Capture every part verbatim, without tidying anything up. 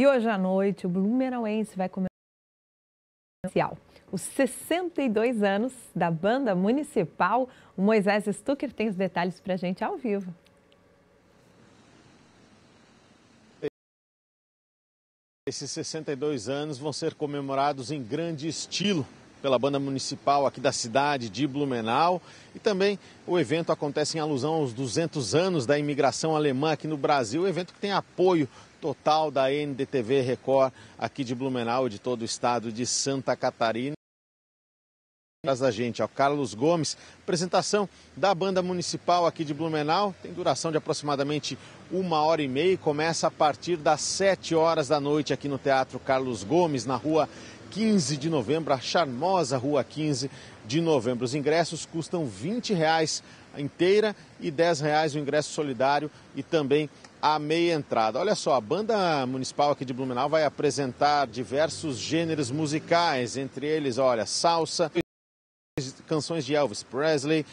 E hoje à noite o blumenauense vai comemorar os sessenta e dois anos da banda municipal. O Moisés Stucker tem os detalhes para a gente ao vivo. Esses sessenta e dois anos vão ser comemorados em grande estilo pela banda municipal aqui da cidade de Blumenau. E também o evento acontece em alusão aos duzentos anos da imigração alemã aqui no Brasil. Um evento que tem apoio total da N D T V Record aqui de Blumenau e de todo o estado de Santa Catarina. Atrás da gente, ó, Carlos Gomes, apresentação da banda municipal aqui de Blumenau, tem duração de aproximadamente uma hora e meia, começa a partir das sete horas da noite aqui no Teatro Carlos Gomes, na rua quinze de novembro, a charmosa rua quinze de novembro. Os ingressos custam vinte reais a inteira e dez reais o ingresso solidário e também a meia entrada. Olha só, a banda municipal aqui de Blumenau vai apresentar diversos gêneros musicais, entre eles, olha, salsa, canções de Elvis Presley,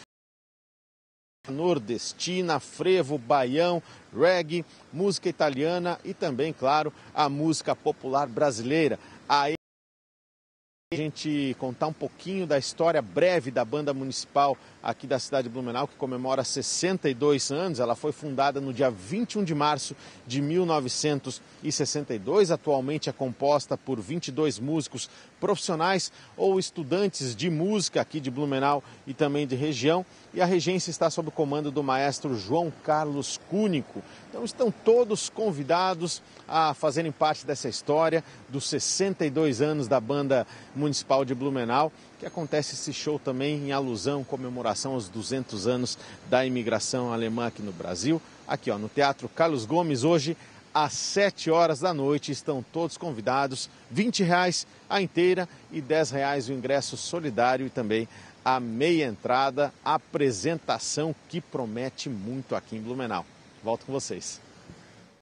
nordestina, frevo, baião, reggae, música italiana e também, claro, a música popular brasileira. Aí a gente contar um pouquinho da história breve da banda municipal aqui da cidade de Blumenau, que comemora sessenta e dois anos. Ela foi fundada no dia vinte e um de março de mil novecentos e sessenta e dois. Atualmente é composta por vinte e dois músicos profissionais ou estudantes de música aqui de Blumenau e também de região. E a regência está sob o comando do maestro João Carlos Cúnico. Então estão todos convidados a fazerem parte dessa história dos sessenta e dois anos da banda municipal de Blumenau, que acontece esse show também em alusão, comemoração aos duzentos anos da imigração alemã aqui no Brasil. Aqui, ó, no Teatro Carlos Gomes, hoje às sete horas da noite, estão todos convidados, vinte reais a inteira e dez reais o ingresso solidário e também a meia entrada, apresentação que promete muito aqui em Blumenau. Volto com vocês.